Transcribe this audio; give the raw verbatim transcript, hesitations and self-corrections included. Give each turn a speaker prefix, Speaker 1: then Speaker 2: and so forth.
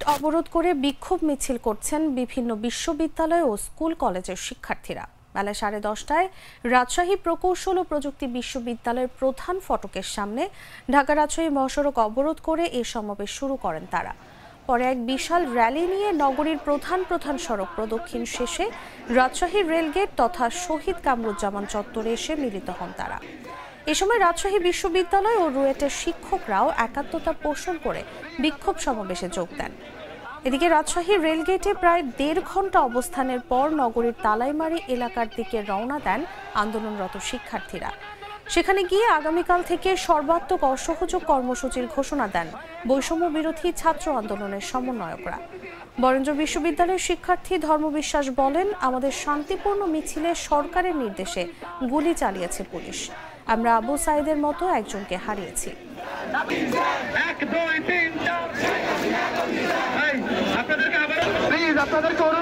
Speaker 1: অবরোধ করে বিক্ষোভ মিছিল করছেন বিভিন্ন বিশ্ববিদ্যালয় ও স্কুল কলেজের শিক্ষার্থীরা। বেলা সাড়ে দশটায় রাজশাহী প্রকৌশল ও প্রযুক্তি বিশ্ববিদ্যালয়ের প্রধান ফটকের সামনে ঢাকা রাজশাহী মহাসড়ক অবরোধ করে এ সমাবেশ শুরু করেন তারা। পরে এক বিশাল র্যালি নিয়ে নগরীর প্রধান প্রধান সড়ক প্রদক্ষিণ শেষে রাজশাহী রেলগেট তথা শহীদ কামরুজ্জামান চত্বরে এসে মিলিত হন তারা। এ সময় রাজশাহী বিশ্ববিদ্যালয় ও রুয়েটের শিক্ষকরাও একাত্মতা পোষণ করে বিক্ষোভ সমাবেশে যোগ দেন। এদিকে রাজশাহী রেলগেটে প্রায় দেড় ঘন্টা অবস্থানের পর নগরীর তালাইমারি এলাকার দিকে রওনা দেন আন্দোলনরত শিক্ষার্থীরা। সেখানে গিয়ে আগামীকাল থেকে সর্বাত্মক অসহযোগ কর্মসূচির ঘোষণা দেন বৈষম্য বিরোধী ছাত্র আন্দোলনের সমন্বয়করা। বরেন্দ্র বিশ্ববিদ্যালয়ের শিক্ষার্থী ধর্মবিশ্বাস বলেন, আমাদের শান্তিপূর্ণ মিছিলে সরকারের নির্দেশে গুলি চালিয়েছে পুলিশ। আমরা আবু সাইদের মতো একজনকে হারিয়েছি।
Speaker 2: আপনাদের